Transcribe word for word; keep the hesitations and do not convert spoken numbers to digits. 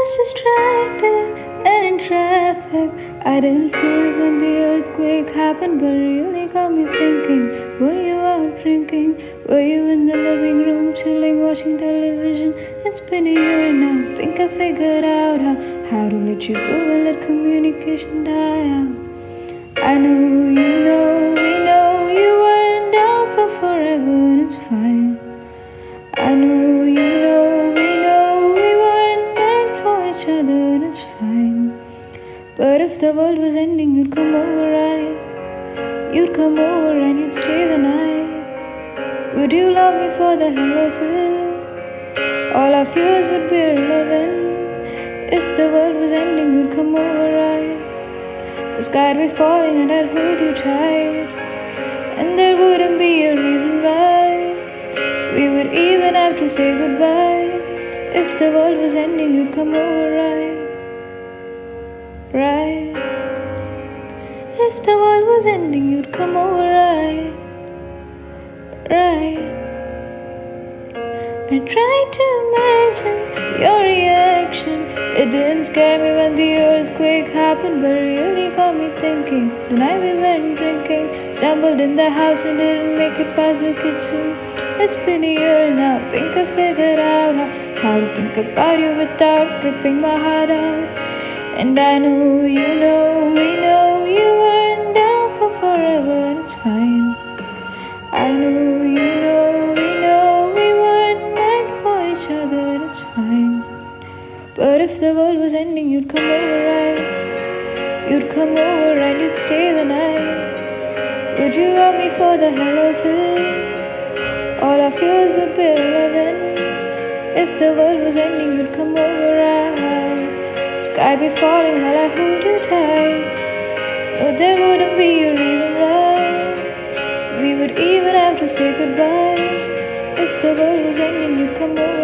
was distracted and in traffic. I didn't feel when the earthquake happened, but really got me thinking. Were you out drinking? Were you in the living room chilling, watching television? It's been a year now. Think I figured out how, how to let you go and let communication die out. I know, you know, we know you weren't down for forever, and it's fine. I know, you know, we know we weren't meant for each other, and it's fine. But if the world was ending, you'd come over, right? You'd come over and you'd stay the night. Would you love me for the hell of it? All our fears would be irrelevant. If the world was ending, you'd come over, right? The sky'd be falling and I'd hold you tight, and there wouldn't be a reason why we would even have to say goodbye. If the world was ending, you'd come over, right? Right? If the world was ending, you'd come over, right? Right? I tried to imagine your reaction. It didn't scare me when the earthquake happened, but really got me thinking. The night we went drinking, stumbled in the house and didn't make it past the kitchen. It's been a year now. Think I figured out how, how to think about you without ripping my heart out. And I know, you know, we know you weren't down for forever, and it's fine. I know, you know, we know we weren't meant for each other, and it's fine. But if the world was ending, you'd come over, right? You'd come over and you'd stay the night. Would you love me for the hell of it? All our fears would be irrelevant. If the world was ending, you'd come over, right? Sky be falling while I hold you tight. No, there wouldn't be a reason why we would even have to say goodbye. If the world was ending, you'd come over.